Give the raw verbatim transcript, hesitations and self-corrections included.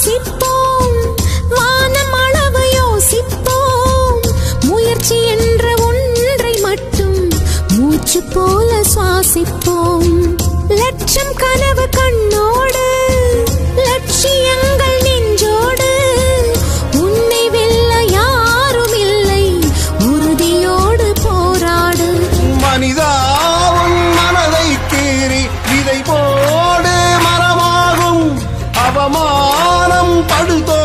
சுவாசிப்போம், வானம் அளவு யோசிப்போம், முயற்சி என்ற ஒன்றை மட்டும் மூச்சு போல சுவாசிப்போம். லட்சம் கனவு கண்ணோடு, லட்சியங்கள் நெஞ்சோடு, உன்னை வெல்ல யாரும் இல்லை, உறுதியோடு போராடு. மனிதா உன் மனதை கீறி விதை போடு, மரமாகும் அவமானம் படுதோ